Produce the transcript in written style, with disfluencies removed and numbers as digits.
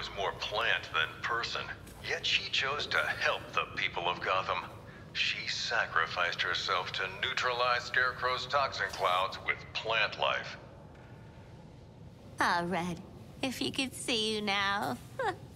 was more plant than person. Yet she chose to help the people of Gotham. She sacrificed herself to neutralize Scarecrow's toxin clouds with plant life. Ah, Red, if you could see you now.